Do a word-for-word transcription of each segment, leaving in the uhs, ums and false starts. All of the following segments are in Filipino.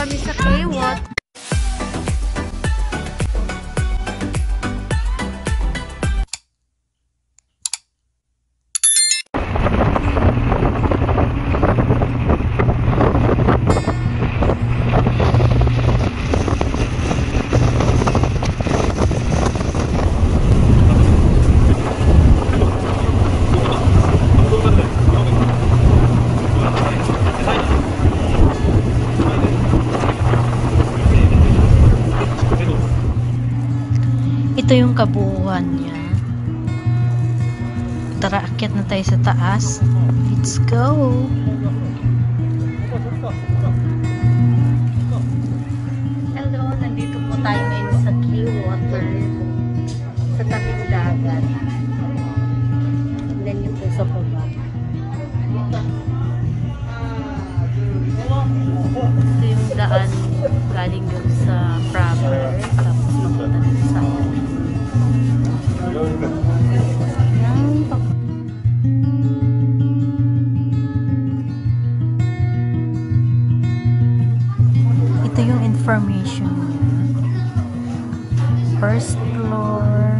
kami sa K-Wat. Ito yung kabuuan niya. Tara, akyat na tayo sa taas. Let's go! Hello, nandito po tayo ngayon sa K-Water sa tabing dagat. Then yung po sa baba. Ito yung daan galing doon sa proper. Tapos mapunta dito sa ito yung information niya. First floor,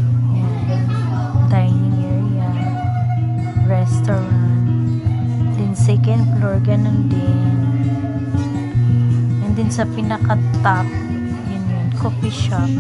dining area, restaurant, then second floor, ganun din. And then sa pinaka-top, yun yun, coffee shop.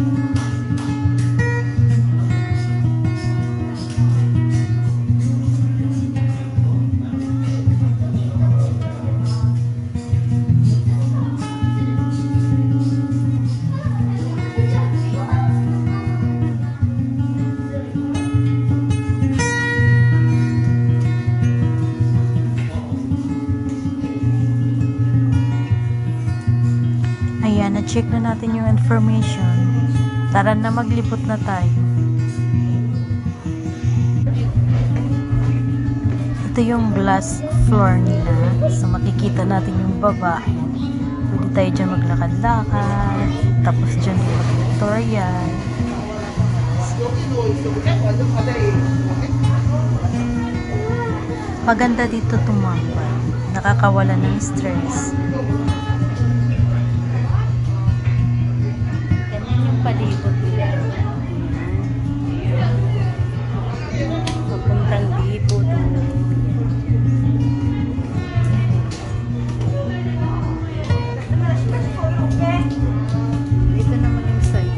Ayan, na-check na natin yung information. Tara na, maglipot na tayo. Ito yung glass floor nila. So, makikita natin yung baba. Pwede tayo dyan maglakad-lakad. Tapos dyan yung tutorial. Maganda dito tumambay. Nakakawala ng stress. Palibot nila. Papuntang dito doon. Dito naman yung side.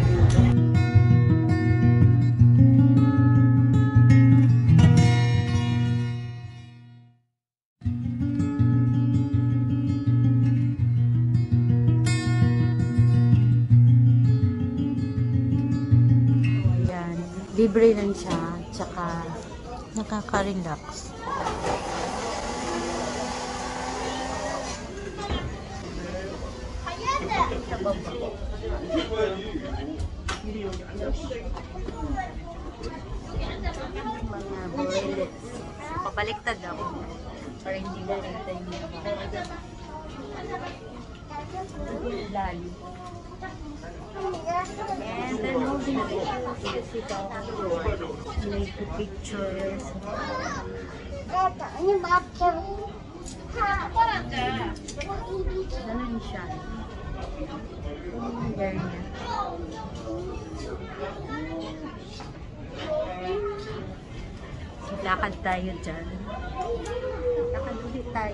Libre lang siya, tsaka nakaka-relax. Sa baba. Mga bullets. Pabaliktad ako para hindi na rin tayo lalo. And then moving make the pictures. Ganun siya. Ganyan. Lakad tayo dyan. Lakad ulit tayo.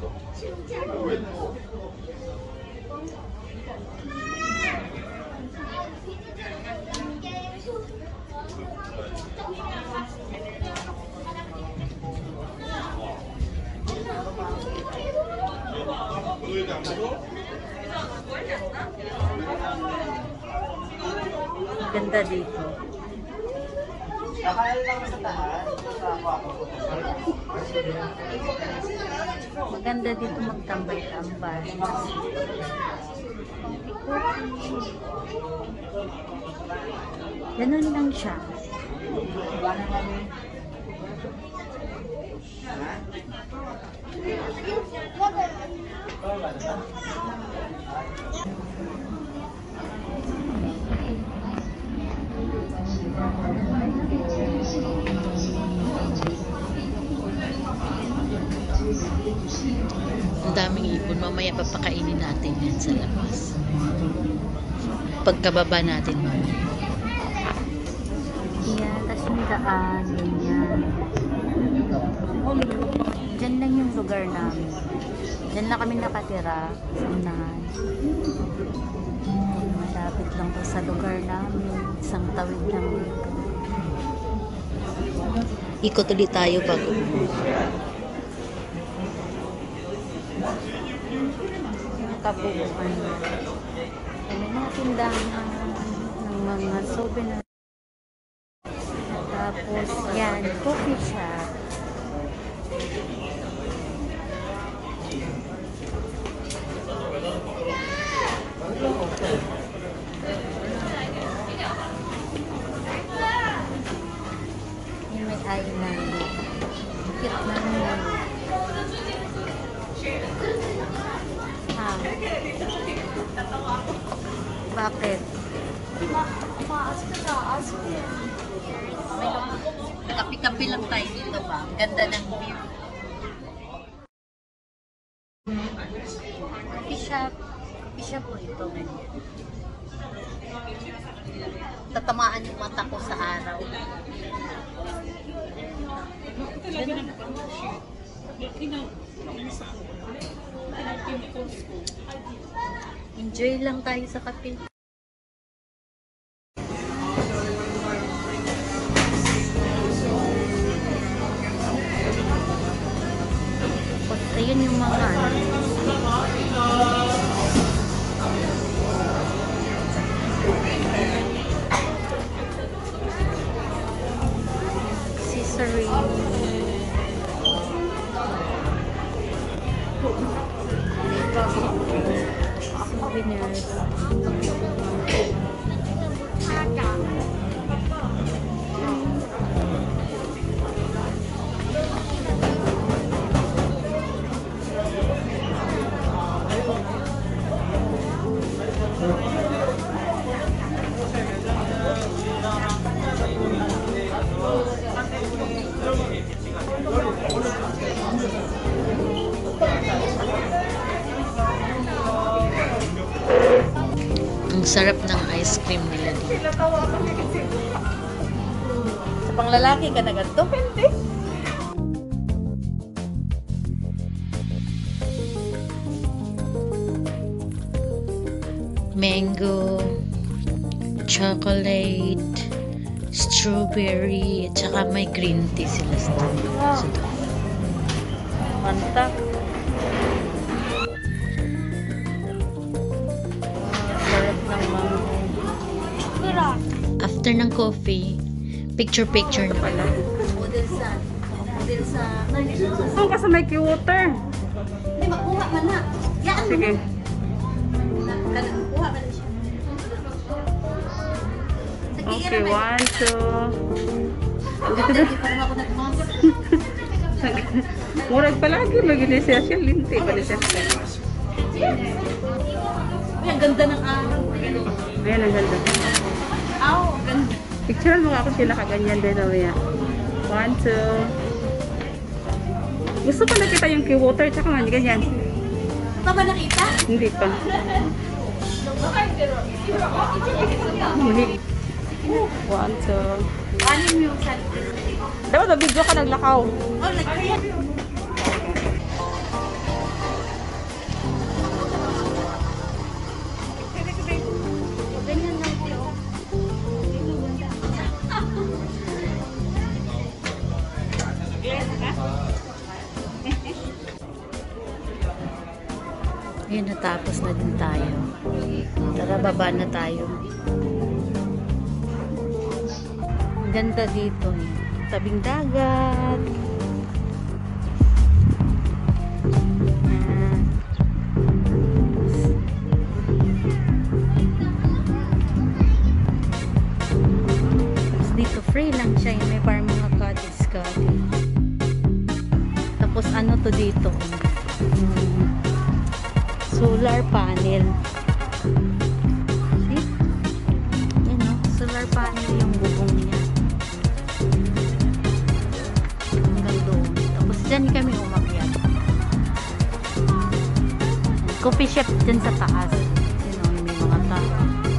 Ganda dito. Maganda dito magtambay-tambay. Ganun lang siya. Ang daming ipon, mamaya papakainin natin yan sa labas. Pagkababa natin mamaya. Yan, tas yung daan, ganyan. Diyan lang yung lugar namin. Diyan lang kami nakatira sa unahan. Malapit lang to sa lugar namin. Isang tawid lang dito. Ikot ulit tayo bago kabuuan. Ano na tindahan ng mga souvenir. Tapos yan, coffee shop. Yung may island. Cute na naman. Ha? Bakit? Kapi-kapi lang tayo dito ba? Ganda ng view. Coffee shop. Coffee shop po ito. Tatamaan yung mata ko sa araw. Enjoy lang tayo sa kape. Ayun yung mga accessory. Souvenirs. Ang sarap ng ice cream nila dito. Sa panglalaki ka na ganito? Hindi. Mango, chocolate, strawberry, at saka may green tea sila sa wow. Manta. After ng coffee, picture-picture na pala. Model sa, model sa, saan ka sa may water? Hindi, makuha man na. Yaan mo sige. Na. Kuha man siya. Okay, one, two. Murag palagi, mag-ilis siya siya. Linti pa siya. Ang ganda ng araw. Ayan, ang ganda. Aw, ganda. Picturean mo nga ako sila kaganyan din mamaya. One, two. Gusto ko nakita yung key water tsaka nga ganyan. Ito ba nakita? Hindi pa. One, two. Anim yung salty. Dapat na video ka naglakaw. Oh, nagkaya. Ayun, natapos na din tayo. Tara, baba na tayo. Ang ganda dito eh. Tabing dagat. Ayan. Tapos dito free lang siya. May parang mga cottage cottage. Tapos ano to dito? Hmm. Solar panel. See? Yan o. Solar panel yung bubong niya. Ang coffee shop dyan sa taas. Yun o, may mga tao.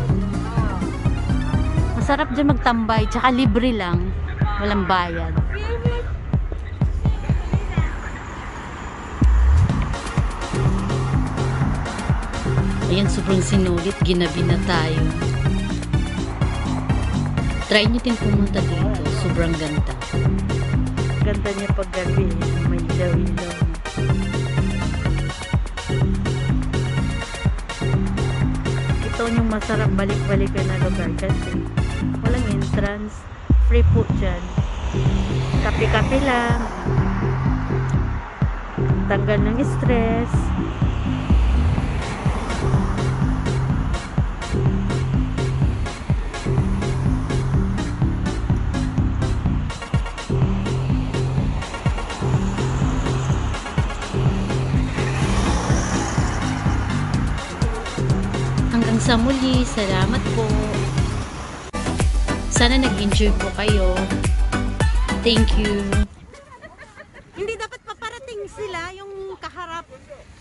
Masarap dyan magtambay. Tsaka libre lang. Walang bayad. Ayan, sobrang sinulit. Ginabi na tayo. Try nyo din pumunta dito. Sobrang ganda. Ganda niya pag gabi. May ilaw-ilaw. Ito yung masarap balik-balikan na lugar kasi walang entrance. Free po dyan. Kape-kape lang. Tanggal ng stress. Hanggang sa muli, salamat po. Sana nag-enjoy po kayo. Thank you. Hindi dapat paparating sila yung kaharap.